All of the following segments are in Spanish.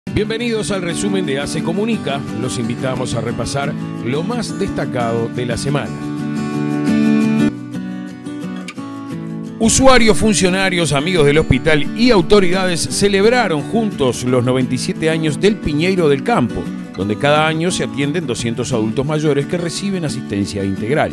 Bienvenidos al resumen de ACE Comunica. Los invitamos a repasar lo más destacado de la semana. Usuarios, funcionarios, amigos del hospital y autoridades celebraron juntos los 97 años del Piñeiro del Campo, donde cada año se atienden 200 adultos mayores que reciben asistencia integral.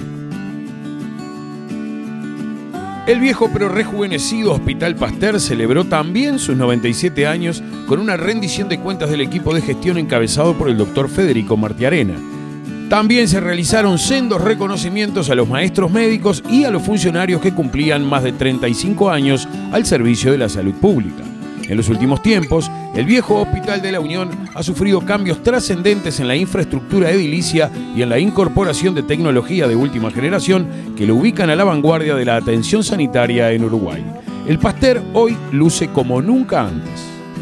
El viejo pero rejuvenecido Hospital Pasteur celebró también sus 97 años con una rendición de cuentas del equipo de gestión encabezado por el doctor Federico Martiarena. También se realizaron sendos reconocimientos a los maestros médicos y a los funcionarios que cumplían más de 35 años al servicio de la salud pública. En los últimos tiempos, el viejo Hospital de la Unión ha sufrido cambios trascendentes en la infraestructura edilicia y en la incorporación de tecnología de última generación que lo ubican a la vanguardia de la atención sanitaria en Uruguay. El Pasteur hoy luce como nunca antes.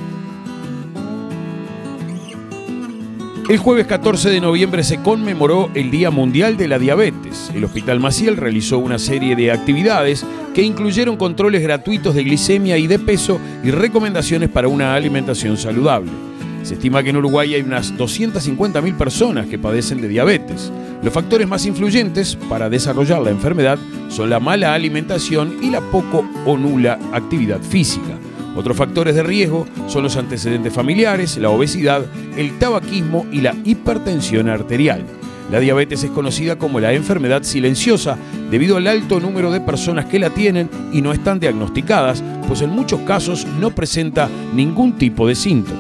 El jueves 14 de noviembre se conmemoró el Día Mundial de la Diabetes. El Hospital Maciel realizó una serie de actividades que incluyeron controles gratuitos de glicemia y de peso y recomendaciones para una alimentación saludable. Se estima que en Uruguay hay unas 250.000 personas que padecen de diabetes. Los factores más influyentes para desarrollar la enfermedad son la mala alimentación y la poco o nula actividad física. Otros factores de riesgo son los antecedentes familiares, la obesidad, el tabaquismo y la hipertensión arterial. La diabetes es conocida como la enfermedad silenciosa debido al alto número de personas que la tienen y no están diagnosticadas, pues en muchos casos no presenta ningún tipo de síntoma.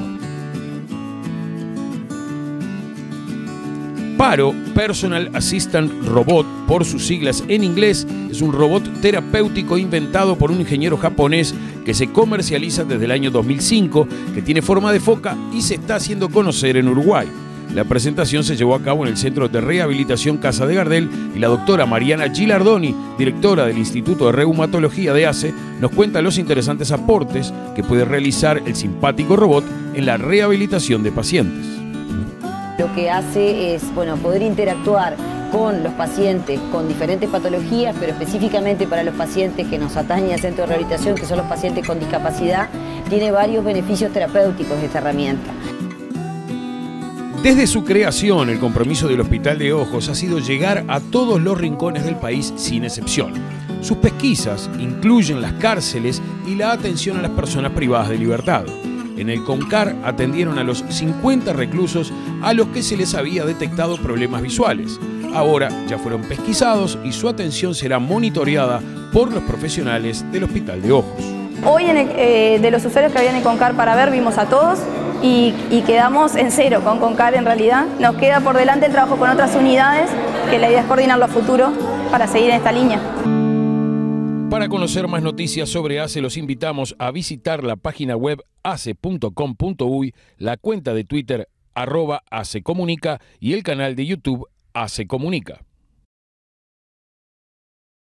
PARO, Personal Assistant Robot, por sus siglas en inglés, es un robot terapéutico inventado por un ingeniero japonés que se comercializa desde el año 2005, que tiene forma de foca y se está haciendo conocer en Uruguay. La presentación se llevó a cabo en el Centro de Rehabilitación Casa de Gardel y la doctora Mariana Gilardoni, directora del Instituto de Reumatología de ACE, nos cuenta los interesantes aportes que puede realizar el simpático robot en la rehabilitación de pacientes. Lo que hace es, poder interactuar con los pacientes con diferentes patologías, pero específicamente para los pacientes que nos atañe al centro de rehabilitación, que son los pacientes con discapacidad, tiene varios beneficios terapéuticos esta herramienta. Desde su creación, el compromiso del Hospital de Ojos ha sido llegar a todos los rincones del país sin excepción. Sus pesquisas incluyen las cárceles y la atención a las personas privadas de libertad. En el CONCAR atendieron a los 50 reclusos a los que se les había detectado problemas visuales. Ahora ya fueron pesquisados y su atención será monitoreada por los profesionales del Hospital de Ojos. Hoy de los usuarios que habían en CONCAR para ver vimos a todos y quedamos en cero con CONCAR en realidad. Nos queda por delante el trabajo con otras unidades, que la idea es coordinarlo a futuro para seguir en esta línea. Para conocer más noticias sobre ACE, los invitamos a visitar la página web ace.com.uy, la cuenta de Twitter @ACEComunica y el canal de YouTube ACE Comunica.